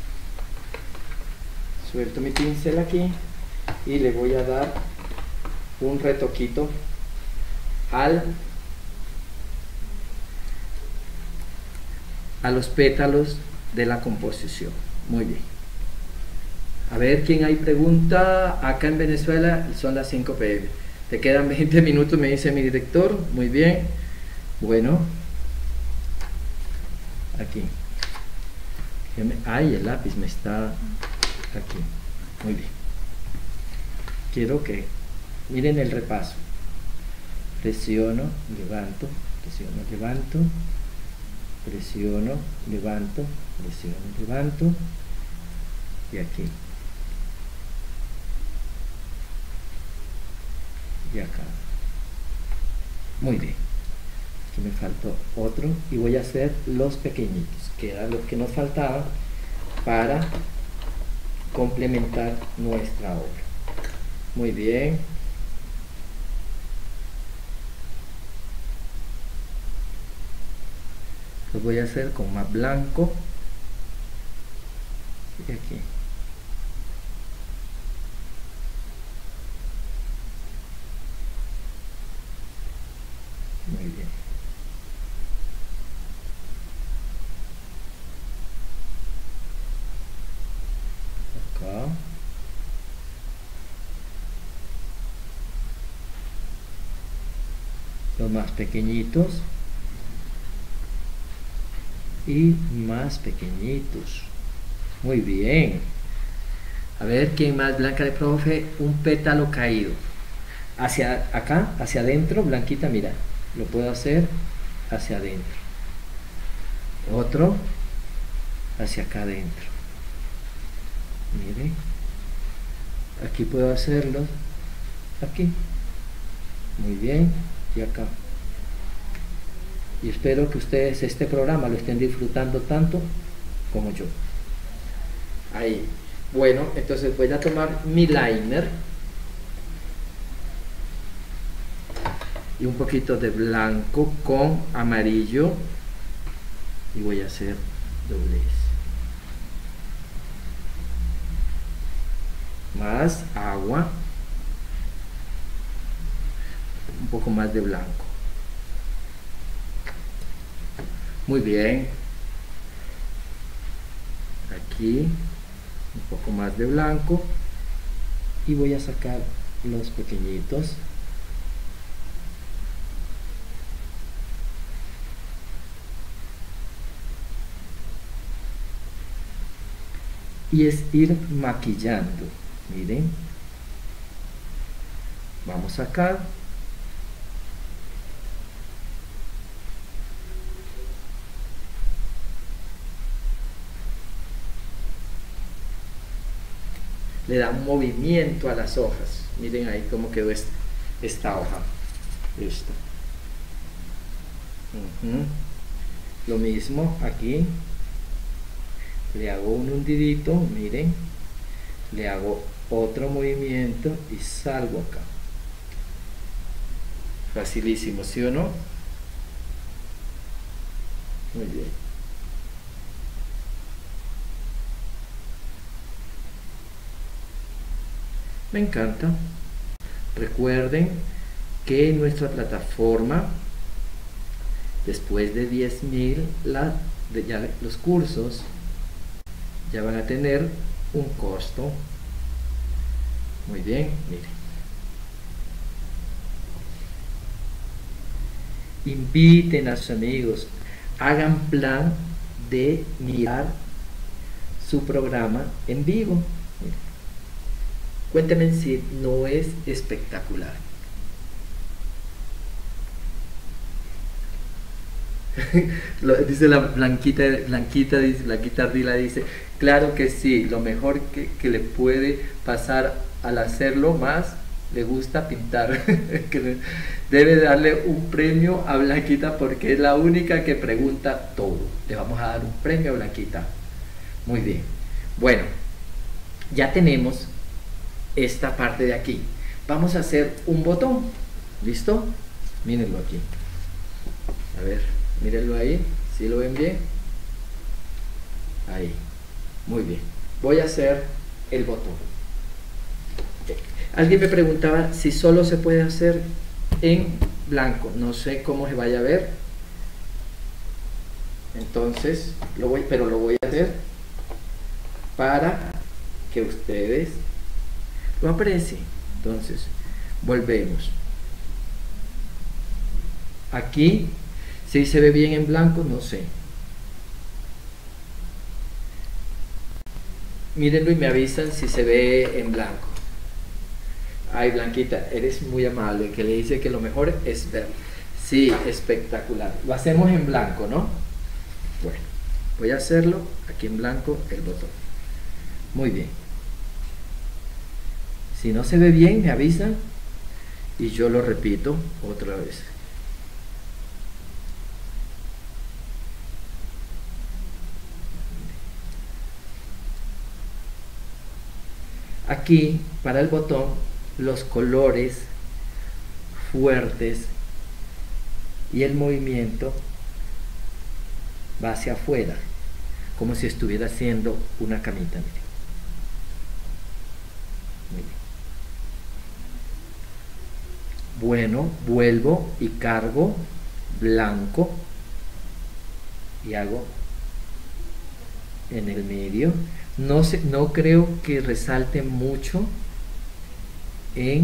Speaker 1: Suelto mi pincel aquí y le voy a dar un retoquito al a los pétalos de la composición. Muy bien. A ver, ¿quién hay pregunta? Acá en Venezuela son las cinco pe eme. Te quedan veinte minutos, me dice mi director. Muy bien. Bueno. Aquí. Ay, el lápiz me está aquí. Muy bien. Quiero que miren el repaso. Presiono, levanto, presiono, levanto, presiono, levanto, presiono, levanto, y aquí. Y acá. Muy bien. Aquí me faltó otro y voy a hacer los pequeñitos, que eran los que nos faltaban para complementar nuestra obra. Muy bien. Los voy a hacer con más blanco. Y aquí. Muy bien. Acá. Los más pequeñitos. Y más pequeñitos. Muy bien. A ver, ¿quién más? Blanca de profe, un pétalo caído. Hacia acá, hacia adentro, Blanquita, mira. Lo puedo hacer hacia adentro. Otro hacia acá adentro. Mire. Aquí puedo hacerlo. Aquí. Muy bien. Y acá. Y espero que ustedes este programa lo estén disfrutando tanto como yo. Ahí. Bueno, entonces voy a tomar mi liner y un poquito de blanco con amarillo y voy a hacer doblez. Más agua, un poco más de blanco. Muy bien. Aquí un poco más de blanco y voy a sacar los pequeñitos. Y es ir maquillando. Miren, vamos acá, le da un movimiento a las hojas. Miren ahí cómo quedó esta, esta hoja. Esta. Uh-huh. Lo mismo aquí. Le hago un hundidito, miren. Le hago otro movimiento y salgo acá. Facilísimo, ¿sí o no? Muy bien. Me encanta. Recuerden que en nuestra plataforma, después de diez mil, la, de ya los cursos ya van a tener un costo. Muy bien, miren. Inviten a sus amigos, hagan plan de mirar su programa en vivo. Miren. Cuéntenme si no es espectacular. Lo, dice la Blanquita, Blanquita, dice, Blanquita Ardila dice, claro que sí, lo mejor que, que le puede pasar al hacerlo más, le gusta pintar. Que debe darle un premio a Blanquita porque es la única que pregunta todo. Le vamos a dar un premio a Blanquita. Muy bien. Bueno, ya tenemos esta parte de aquí. Vamos a hacer un botón. ¿Listo? Mírenlo aquí. A ver, mírenlo ahí. ¿Sí lo ven bien? Ahí. Muy bien. Voy a hacer el botón. Alguien me preguntaba si solo se puede hacer en blanco. No sé cómo se vaya a ver. Entonces, lo voy, pero lo voy a hacer para que ustedes lo aprecien. Entonces, volvemos. Aquí, si se ve bien en blanco, no sé. Mírenlo y me avisan si se ve en blanco. Ay, Blanquita, eres muy amable, que le dice que lo mejor es ver. Sí, espectacular. Lo hacemos en blanco, ¿no? Bueno, voy a hacerlo aquí en blanco el botón. Muy bien. Si no se ve bien, me avisan y yo lo repito otra vez. Aquí, para el botón, los colores fuertes y el movimiento va hacia afuera, como si estuviera haciendo una camita. Miren. Miren. Bueno, vuelvo y cargo blanco y hago en el medio. No, sé, no creo que resalte mucho en,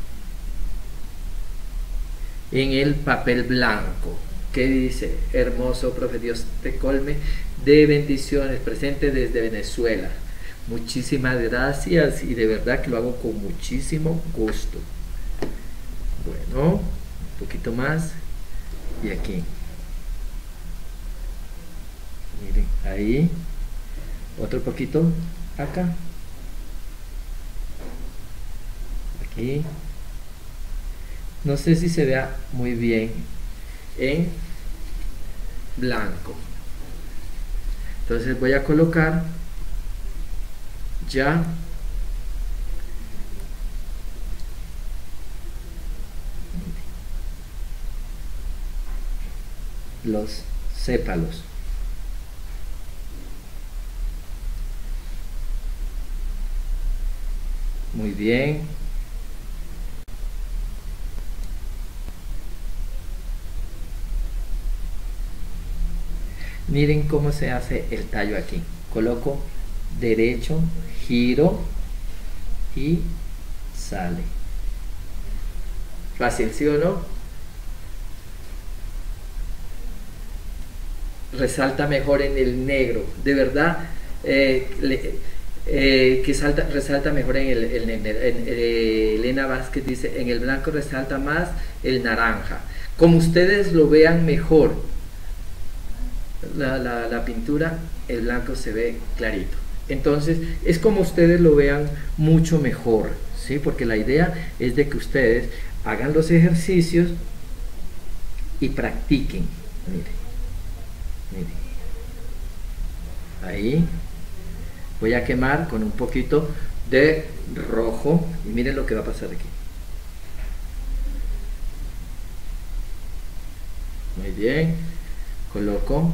Speaker 1: en el papel blanco. ¿Qué dice? Hermoso, profe, Dios te colme de bendiciones, presente desde Venezuela. Muchísimas gracias y de verdad que lo hago con muchísimo gusto. Bueno, un poquito más y aquí. Miren, ahí. Otro poquito acá. Aquí. No sé si se vea muy bien en blanco. Entonces voy a colocar ya los sépalos. Muy bien. Miren cómo se hace el tallo aquí. Coloco derecho, giro y sale. Fácil, ¿sí o no? Resalta mejor en el negro. De verdad, eh, le, eh, que salta, resalta mejor en el, el, en, en, eh, Elena Vázquez dice, en el blanco resalta más el naranja. Como ustedes lo vean mejor la, la, la pintura, el blanco se ve clarito. Entonces es como ustedes lo vean mucho mejor, ¿sí? Porque la idea es de que ustedes hagan los ejercicios y practiquen. Miren, miren. Ahí voy a quemar con un poquito de rojo y miren lo que va a pasar aquí. Muy bien, coloco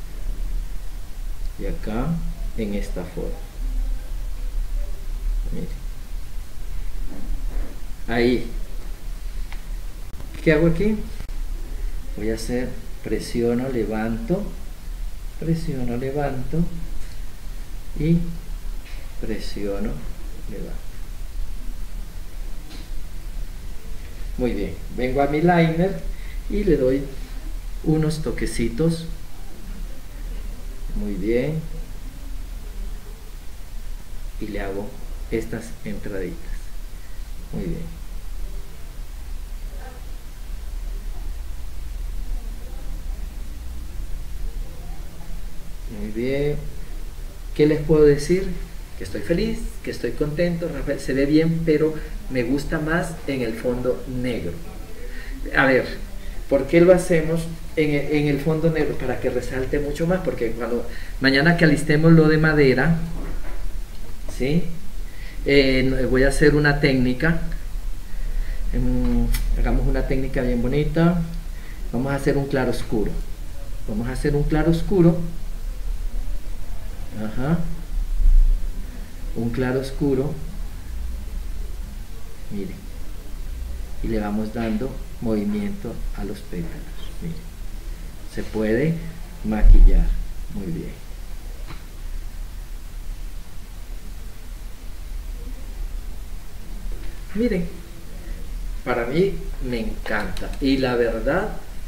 Speaker 1: y acá en esta forma. Miren. Ahí. ¿Qué hago aquí? Voy a hacer, presiono, levanto, presiono, levanto y presiono, levanto. Muy bien, vengo a mi liner y le doy unos toquecitos. Muy bien. Y le hago estas entraditas. Muy bien. Muy bien. ¿Qué les puedo decir? Que estoy feliz, que estoy contento. Rafael se ve bien, pero me gusta más en el fondo negro. A ver, ¿por qué lo hacemos en el, en el fondo negro? Para que resalte mucho más, porque cuando mañana que alistemos lo de madera, ¿sí? Eh, voy a hacer una técnica. Eh, hagamos una técnica bien bonita. Vamos a hacer un claro oscuro. Vamos a hacer un claro oscuro. Ajá. Un claro oscuro. Miren. Y le vamos dando movimiento a los pétalos. Miren. Se puede maquillar. Muy bien. Miren, para mí me encanta. Y la verdad,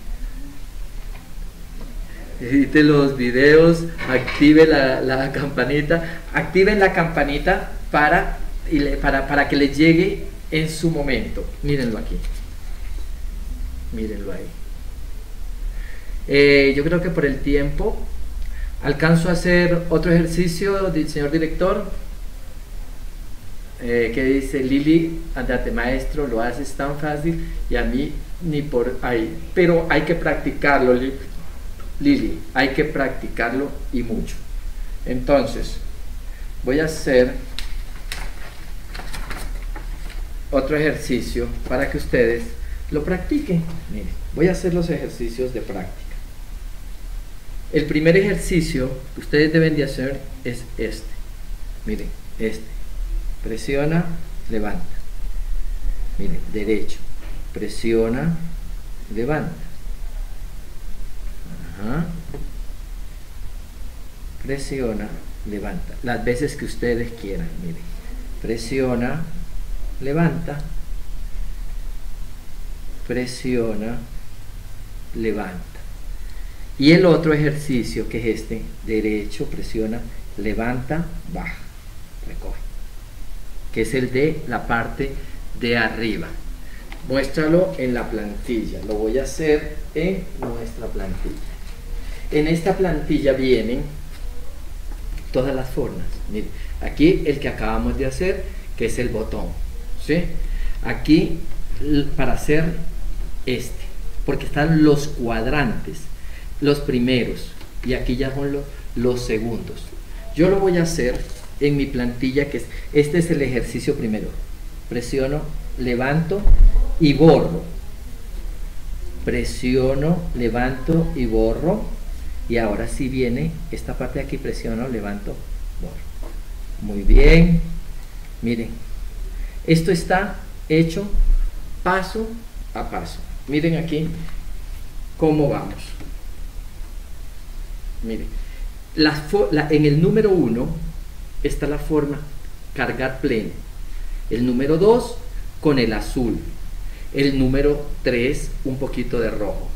Speaker 1: visite los videos, active la, la campanita, activen la campanita para, y le, para, para que les llegue en su momento. Mírenlo aquí. Mírenlo ahí. Eh, yo creo que por el tiempo alcanzo a hacer otro ejercicio, señor director. Eh, que dice Lili, andate maestro, lo haces tan fácil y a mí ni por ahí, pero hay que practicarlo, Lili, hay que practicarlo y mucho. Entonces voy a hacer otro ejercicio para que ustedes lo practiquen. Miren, voy a hacer los ejercicios de práctica. El primer ejercicio que ustedes deben de hacer es este. Miren, este. Presiona, levanta. Miren, derecho. Presiona, levanta. Ajá. Presiona, levanta. Las veces que ustedes quieran. Miren. Presiona, levanta. Presiona, levanta. Y el otro ejercicio que es este. Derecho, presiona, levanta, baja. Recoge. Que es el de la parte de arriba. Muéstralo en la plantilla. Lo voy a hacer en nuestra plantilla. En esta plantilla vienen todas las formas. Miren, aquí el que acabamos de hacer, que es el botón, ¿sí? Aquí para hacer este, porque están los cuadrantes, los primeros, y aquí ya son los, los segundos. Yo lo voy a hacer en mi plantilla, que es, este es el ejercicio primero. Presiono, levanto y borro. Presiono, levanto y borro. Y ahora sí viene esta parte de aquí, presiono, levanto, borro. Muy bien. Miren, esto está hecho paso a paso. Miren aquí cómo vamos. Miren, la, la, en el número uno está la forma cargar pleno. El número dos con el azul. El número tres un poquito de rojo.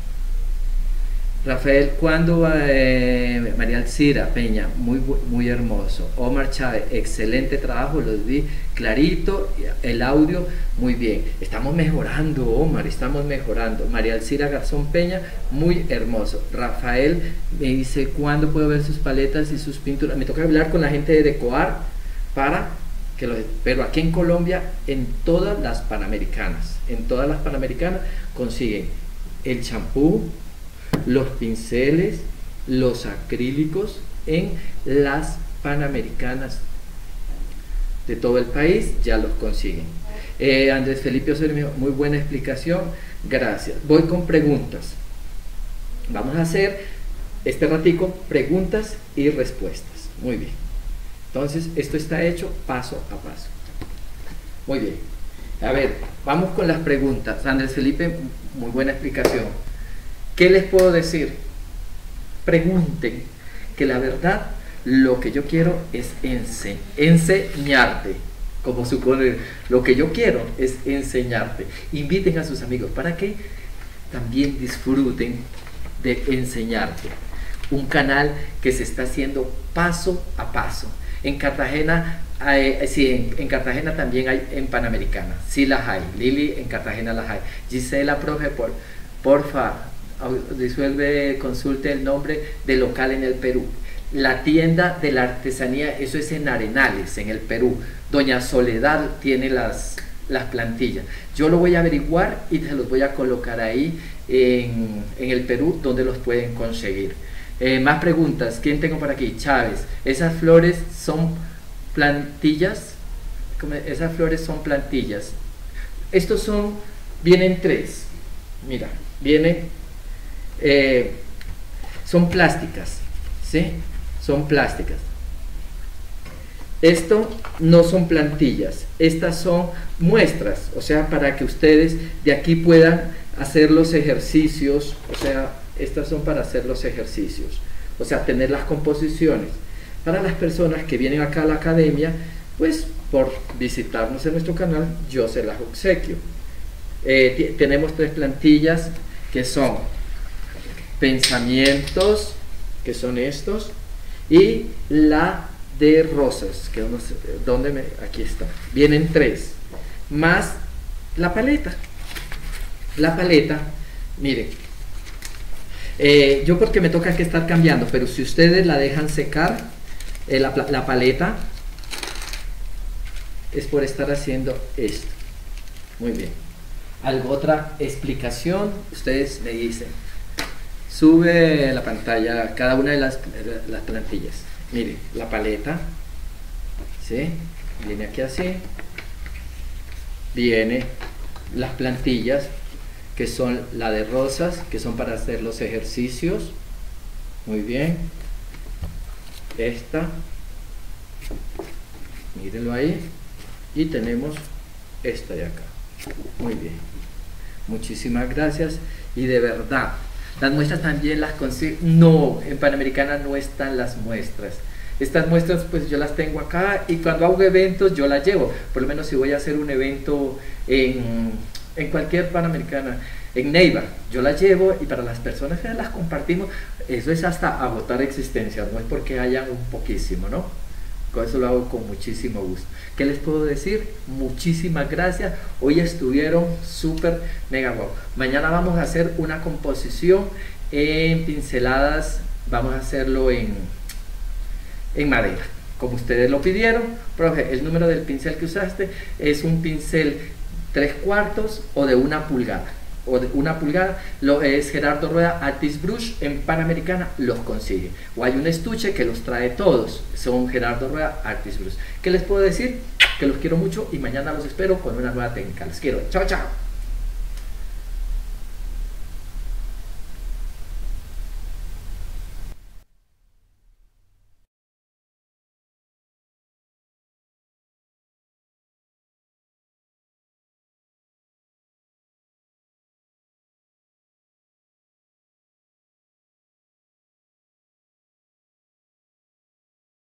Speaker 1: Rafael, ¿cuándo va? Eh, María Alcira Peña, muy, muy hermoso. Omar Chávez, excelente trabajo, los vi clarito, el audio, muy bien. Estamos mejorando, Omar, estamos mejorando. María Alcira Garzón Peña, muy hermoso. Rafael me dice, ¿cuándo puedo ver sus paletas y sus pinturas? Me toca hablar con la gente de Decoar para que los... Pero aquí en Colombia, en todas las Panamericanas, en todas las Panamericanas consiguen el champú, los pinceles, los acrílicos en las Panamericanas de todo el país, ya los consiguen. eh, Andrés Felipe Osorio, muy buena explicación, gracias. Voy con preguntas. Vamos a hacer este ratico preguntas y respuestas. Muy bien, entonces esto está hecho paso a paso. Muy bien, a ver, vamos con las preguntas. Andrés Felipe, muy buena explicación. ¿Qué les puedo decir? Pregunten, que la verdad lo que yo quiero es ense enseñarte, como supone, lo que yo quiero es enseñarte. Inviten a sus amigos para que también disfruten de enseñarte. Un canal que se está haciendo paso a paso. En Cartagena, hay, sí, en, en Cartagena también hay, en Panamericana, sí las hay. Lili, en Cartagena las hay. Gisela, profe, por, porfa, disuelve, consulte el nombre del local en el Perú. La tienda de la artesanía, eso es en Arenales, en el Perú. Doña Soledad tiene las, las plantillas. Yo lo voy a averiguar y se los voy a colocar ahí en, en el Perú, donde los pueden conseguir. Eh, más preguntas. ¿Quién tengo por aquí? Chávez. Esas flores son plantillas. Esas flores son plantillas. Estos son, vienen tres. Mira, vienen... Eh, son plásticas, ¿sí? Son plásticas. Esto no son plantillas, estas son muestras, o sea, para que ustedes de aquí puedan hacer los ejercicios, o sea, estas son para hacer los ejercicios, o sea, tener las composiciones. Para las personas que vienen acá a la academia, pues por visitarnos en nuestro canal, yo se las obsequio. Eh, tenemos tres plantillas que son pensamientos, que son estos, y la de rosas, que no sé, ¿dónde me? Aquí está. Vienen tres, más la paleta. La paleta, miren, eh, yo porque me toca que estar cambiando, pero si ustedes la dejan secar, eh, la, la paleta, es por estar haciendo esto. Muy bien. ¿Alguna otra explicación? Ustedes me dicen. Sube la pantalla cada una de las, las plantillas. Miren, la paleta, ¿sí? Viene aquí así. Viene las plantillas, que son la de rosas, que son para hacer los ejercicios. Muy bien. Esta. Mírenlo ahí. Y tenemos esta de acá. Muy bien. Muchísimas gracias. Y de verdad, las muestras también las consigo. No, en Panamericana no están las muestras. Estas muestras pues yo las tengo acá y cuando hago eventos yo las llevo. Por lo menos si voy a hacer un evento en, en cualquier Panamericana, en Neiva, yo las llevo y para las personas que las compartimos, eso es hasta agotar existencias, no es porque hayan un poquísimo, ¿no? Con eso lo hago con muchísimo gusto. ¿Qué les puedo decir? Muchísimas gracias. Hoy estuvieron súper mega wow. Mañana vamos a hacer una composición en pinceladas. Vamos a hacerlo en, en madera, como ustedes lo pidieron. Profe, el número del pincel que usaste es un pincel tres cuartos o de una pulgada. o de una pulgada, lo es Gerardo Rueda Artist Brush en Panamericana, los consigue. O hay un estuche que los trae todos, son Gerardo Rueda Artist Brush. ¿Qué les puedo decir? Que los quiero mucho y mañana los espero con una nueva técnica. Los quiero. Chao, chao.